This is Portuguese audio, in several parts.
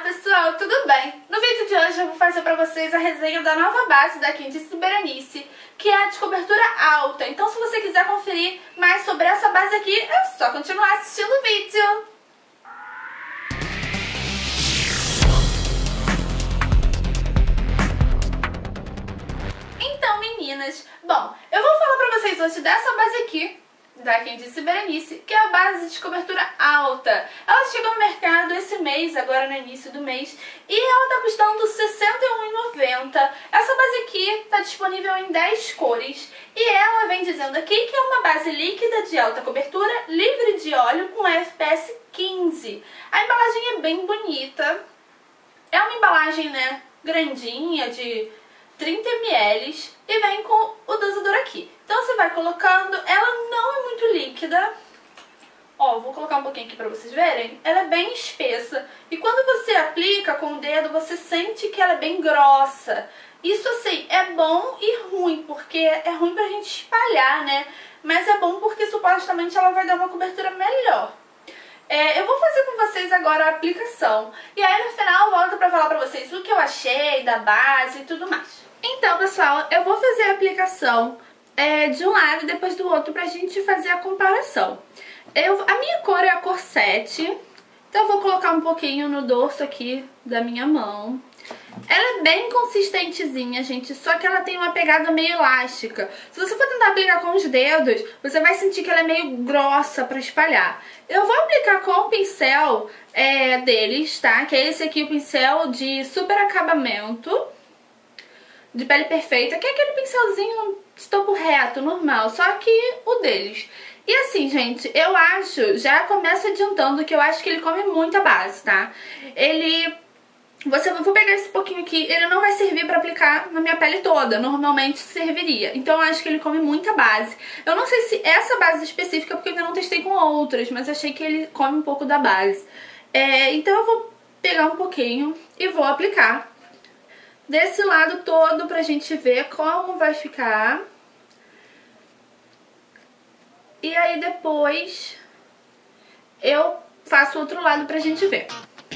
pessoal, tudo bem? No vídeo de hoje eu vou fazer pra vocês a resenha da nova base da Quintice Berenice, que é a de cobertura alta. Então se você quiser conferir mais sobre essa base aqui, é só continuar assistindo o vídeo. Então meninas, bom, eu vou falar pra vocês hoje dessa base aqui, da Quintice Berenice, que é a base de cobertura alta. Ela chegou no mercado esse mês, agora no início do mês, e ela tá custando R$ 61,90. Essa base aqui tá disponível em 10 cores, e ela vem dizendo aqui que é uma base líquida de alta cobertura, livre de óleo, com FPS 15. A embalagem é bem bonita, é uma embalagem, né, grandinha, de 30 ml, e vem com o dosador aqui. Então você vai colocando, ela não é muito líquida. Ó, vou colocar um pouquinho aqui pra vocês verem. Ela é bem espessa, e quando você aplica com o dedo, você sente que ela é bem grossa. Isso assim, é bom e ruim, porque é ruim pra gente espalhar, né? Mas é bom porque supostamente ela vai dar uma cobertura melhor. Eu vou fazer com vocês agora a aplicação, e aí no final eu volto pra falar pra vocês o que eu achei da base e tudo mais. Então pessoal, eu vou fazer a aplicação de um lado e depois do outro pra gente fazer a comparação. A minha cor é a cor 7, então eu vou colocar um pouquinho no dorso aqui da minha mão. Ela é bem consistentezinha, gente, só que ela tem uma pegada meio elástica. Se você for tentar aplicar com os dedos, você vai sentir que ela é meio grossa pra espalhar. Eu vou aplicar com o pincel deles, tá? Que é esse aqui, o pincel de super acabamento, de pele perfeita, que é aquele pincelzinho de topo reto, normal, só que o deles. E assim, gente, eu acho, já começo adiantando que eu acho que ele come muita base, tá? Vou pegar esse pouquinho aqui, ele não vai servir pra aplicar na minha pele toda, normalmente serviria. Então eu acho que ele come muita base. Eu não sei se essa base específica, porque eu ainda não testei com outras, mas achei que ele come um pouco da base. Então eu vou pegar um pouquinho e vou aplicar desse lado todo pra gente ver como vai ficar. E aí depois eu faço o outro lado pra gente ver.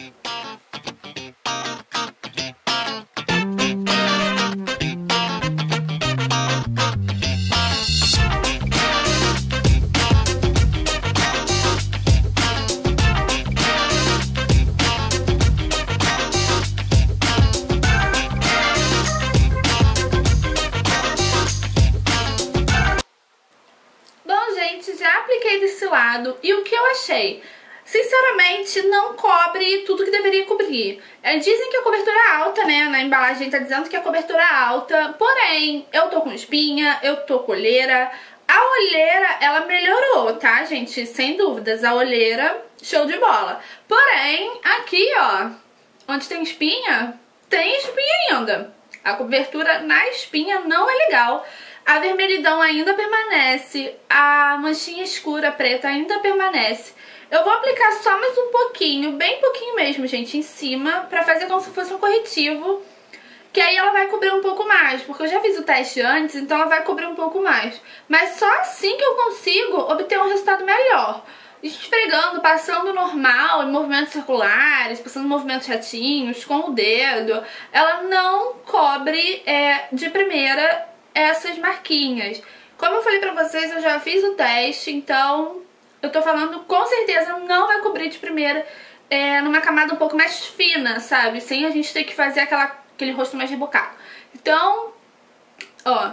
Já apliquei desse lado e o que eu achei? Sinceramente, não cobre tudo que deveria cobrir. Dizem que a cobertura é alta, né? Na embalagem tá dizendo que a cobertura é alta, porém, eu tô com espinha, eu tô com olheira. A olheira, ela melhorou, tá, gente? Sem dúvidas, a olheira, show de bola. Porém, aqui, ó, onde tem espinha ainda. A cobertura na espinha não é legal. A vermelhidão ainda permanece, a manchinha escura preta ainda permanece. Eu vou aplicar só mais um pouquinho, bem pouquinho mesmo, gente, em cima, pra fazer como se fosse um corretivo, que aí ela vai cobrir um pouco mais, porque eu já fiz o teste antes, então ela vai cobrir um pouco mais. Mas só assim que eu consigo obter um resultado melhor. Esfregando, passando normal, em movimentos circulares, passando movimentos retinhos, com o dedo, ela não cobre de primeira essas marquinhas. Como eu falei pra vocês, eu já fiz o teste, então eu tô falando com certeza não vai cobrir de primeira numa camada um pouco mais fina, sabe? Sem a gente ter que fazer aquele rosto mais rebocado. Então, ó,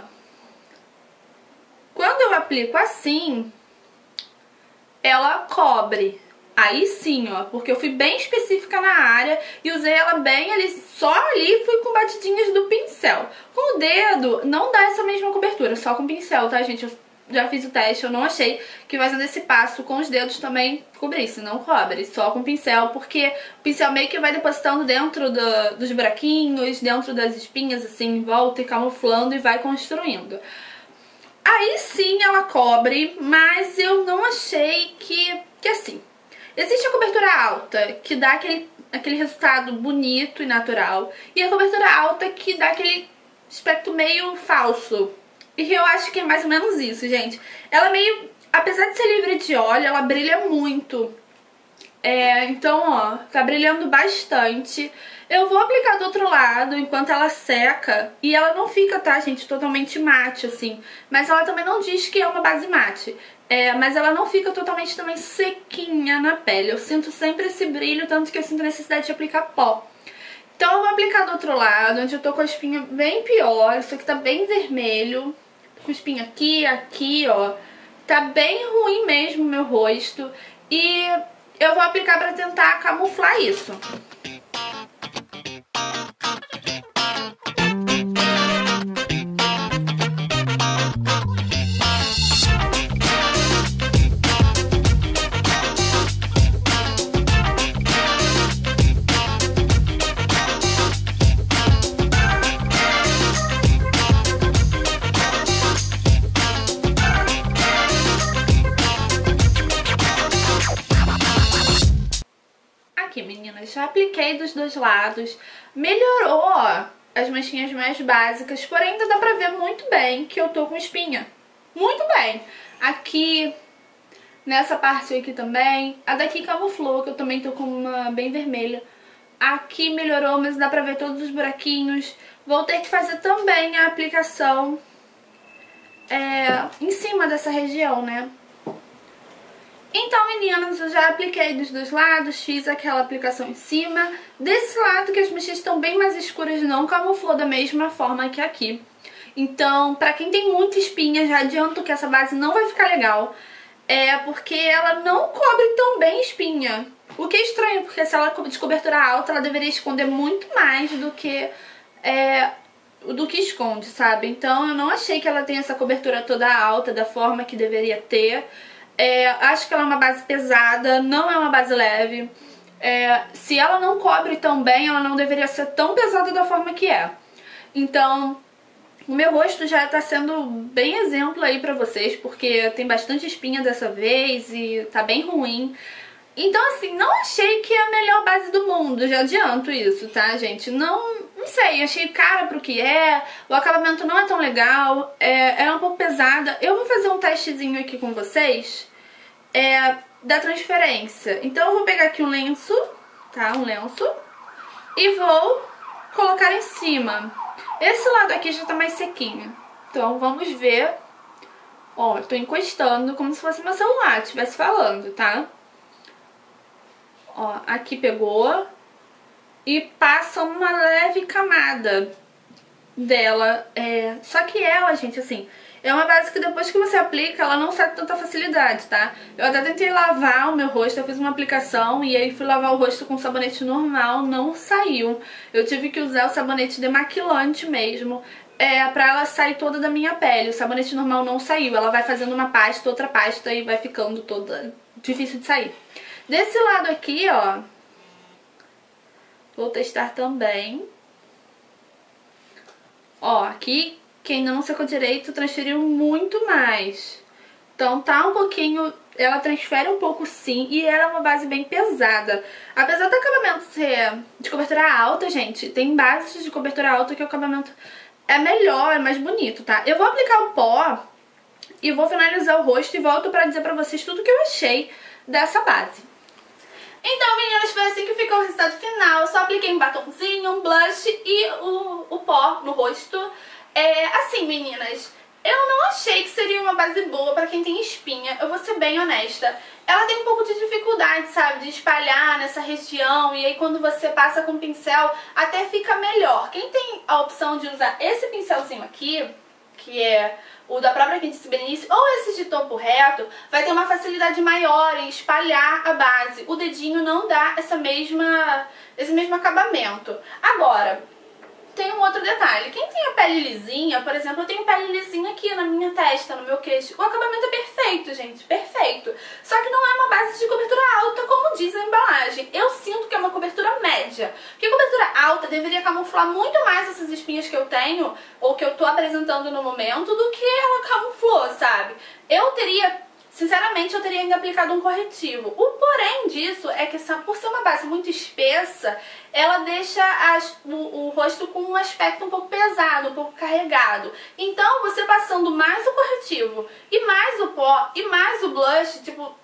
quando eu aplico assim, ela cobre. Aí sim, ó, porque eu fui bem específica na área e usei ela bem ali, só ali fui com batidinhas do pincel. Com o dedo não dá essa mesma cobertura, só com o pincel, tá, gente? Eu já fiz o teste, eu não achei que fazendo esse passo com os dedos também cobrisse, não cobre, só com o pincel, porque o pincel meio que vai depositando dentro dos buraquinhos, dentro das espinhas, assim, em volta e camuflando e vai construindo. Aí sim ela cobre, mas eu não achei que assim... Existe a cobertura alta, que dá aquele resultado bonito e natural, e a cobertura alta que dá aquele aspecto meio falso. E eu acho que é mais ou menos isso, gente. Ela meio, apesar de ser livre de óleo, ela brilha muito. Então, ó, tá brilhando bastante. Eu vou aplicar do outro lado enquanto ela seca. E ela não fica, tá, gente, totalmente mate, assim. Mas ela também não diz que é uma base mate. Mas ela não fica totalmente também sequinha na pele. Eu sinto sempre esse brilho, tanto que eu sinto a necessidade de aplicar pó. Então eu vou aplicar do outro lado, onde eu tô com a espinha bem pior. Isso aqui tá bem vermelho. Com espinha aqui, aqui, ó. Tá bem ruim mesmo o meu rosto. E eu vou aplicar pra tentar camuflar isso. Aqui, meninas, já apliquei dos dois lados. Melhorou, ó, as manchinhas mais básicas, porém ainda dá pra ver muito bem que eu tô com espinha. Muito bem. Aqui, nessa parte aqui também. A daqui camuflou, que eu também tô com uma bem vermelha. Aqui melhorou, mas dá pra ver todos os buraquinhos. Vou ter que fazer também a aplicação em cima dessa região, né? Então, meninas, eu já apliquei dos dois lados, fiz aquela aplicação em cima. Desse lado, que as mechas estão bem mais escuras, não camuflou da mesma forma que aqui. Então, pra quem tem muita espinha, já adianto que essa base não vai ficar legal. Porque ela não cobre tão bem espinha. O que é estranho, porque se ela de cobertura alta, ela deveria esconder muito mais do que esconde, sabe? Então, eu não achei que ela tenha essa cobertura toda alta da forma que deveria ter. Acho que ela é uma base pesada, não é uma base leve. Se ela não cobre tão bem, ela não deveria ser tão pesada da forma que é. Então, o meu rosto já tá sendo bem exemplo aí pra vocês, porque tem bastante espinha dessa vez e tá bem ruim. Então, assim, não achei que é a melhor base do mundo, já adianto isso, tá, gente? Não sei, achei cara pro que o acabamento não é tão legal, é um pouco pesada. Eu vou fazer um testezinho aqui com vocês da transferência. Então eu vou pegar aqui um lenço, tá, e vou colocar em cima. Esse lado aqui já tá mais sequinho, então vamos ver. Ó, eu tô encostando como se fosse meu celular, estivesse falando, tá? Ó, aqui pegou e passa uma leve camada dela. Só que ela, gente, assim, é uma base que depois que você aplica, ela não sai com tanta facilidade, tá? Eu até tentei lavar o meu rosto, eu fiz uma aplicação e aí fui lavar o rosto com sabonete normal, não saiu. Eu tive que usar o sabonete demaquilante mesmo, pra ela sair toda da minha pele. O sabonete normal não saiu, ela vai fazendo uma pasta, outra pasta e vai ficando toda difícil de sair. Desse lado aqui, ó, vou testar também. Ó, aqui, quem não secou direito, transferiu muito mais. Então tá um pouquinho, ela transfere um pouco sim, e ela é uma base bem pesada. Apesar do acabamento ser de cobertura alta, gente, tem bases de cobertura alta que o acabamento é melhor, é mais bonito, tá? Eu vou aplicar o pó e vou finalizar o rosto e volto pra dizer pra vocês tudo que eu achei dessa base. Então, meninas, foi assim que ficou o resultado final. Eu só apliquei um batomzinho, um blush e o pó no rosto. Assim, meninas, eu não achei que seria uma base boa pra quem tem espinha. Eu vou ser bem honesta. Ela tem um pouco de dificuldade, sabe, de espalhar nessa região. E aí quando você passa com o pincel, até fica melhor. Quem tem a opção de usar esse pincelzinho aqui, que é o da própria Candice Berenice, ou esse de topo reto, vai ter uma facilidade maior em espalhar a base. O dedinho não dá esse mesmo acabamento. Agora, tem um outro detalhe. Quem tem a pele lisinha, por exemplo, eu tenho pele lisinha aqui na minha testa, no meu queixo. O acabamento é perfeito, gente, perfeito. Só que não é uma base de cobertura alta, como diz a embalagem. Eu sinto que é uma cobertura média. Porque cobertura alta deveria camuflar muito mais essas espinhas que eu tenho, ou que eu tô apresentando no momento, do que ela camuflou, sabe? Sinceramente, eu teria ainda aplicado um corretivo. O porém disso é que, por ser uma base muito espessa, ela deixa o rosto com um aspecto um pouco pesado, um pouco carregado. Então, você passando mais o corretivo, e mais o pó, e mais o blush, tipo,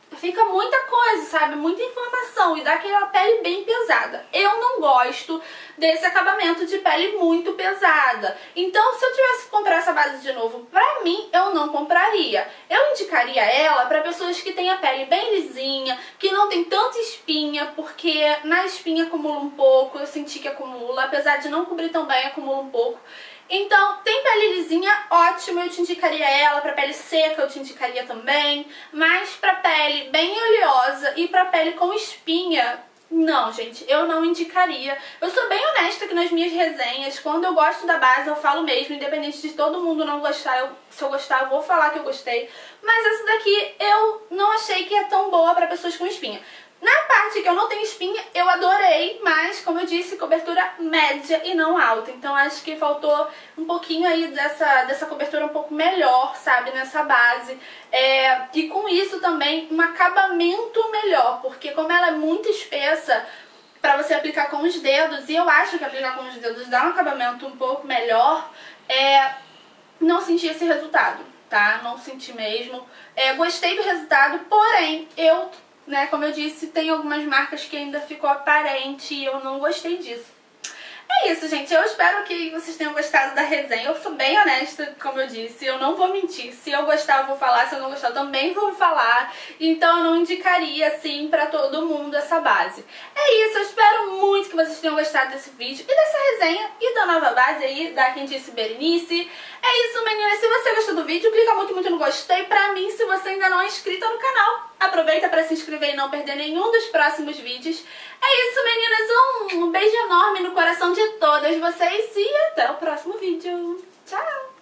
fica muita coisa, sabe? Muita informação e dá aquela pele bem pesada. Eu não gosto desse acabamento de pele muito pesada. Então, se eu tivesse que comprar essa base de novo, pra mim, eu não compraria. Eu indicaria ela pra pessoas que têm a pele bem lisinha, que não tem tanta espinha, porque na espinha acumula um pouco, eu senti que acumula, apesar de não cobrir tão bem, acumula um pouco. Então, tem pele lisinha, ótimo, eu te indicaria ela. Pra pele seca eu te indicaria também. Mas pra pele bem oleosa e pra pele com espinha, não, gente, eu não indicaria. Eu sou bem honesta aqui nas minhas resenhas. Quando eu gosto da base, eu falo mesmo, independente de todo mundo não gostar. Se eu gostar, eu vou falar que eu gostei. Mas essa daqui eu não achei que é tão boa pra pessoas com espinha. Na parte que eu não tenho espinha, eu adorei, mas, como eu disse, cobertura média e não alta. Então, acho que faltou um pouquinho aí dessa cobertura um pouco melhor, sabe, nessa base. E com isso também, um acabamento melhor, porque como ela é muito espessa, pra você aplicar com os dedos, e eu acho que aplicar com os dedos dá um acabamento um pouco melhor, não senti esse resultado, tá? Não senti mesmo. Gostei do resultado, porém, como eu disse, tem algumas marcas que ainda ficou aparente e eu não gostei disso. É isso, gente. Eu espero que vocês tenham gostado da resenha. Eu sou bem honesta, como eu disse. Eu não vou mentir. Se eu gostar, eu vou falar. Se eu não gostar, eu também vou falar. Então, eu não indicaria, assim, pra todo mundo essa base. É isso. Eu espero muito que vocês tenham gostado desse vídeo e dessa resenha e da nova base aí, da Quem Disse Berenice. É isso, meninas. Se você gostou do vídeo, clica muito, muito no gostei. Pra mim, se você ainda não é inscrita no canal, aproveita pra se inscrever e não perder nenhum dos próximos vídeos. É isso, meninas. Um beijo enorme no coração de todas vocês e até o próximo vídeo. Tchau!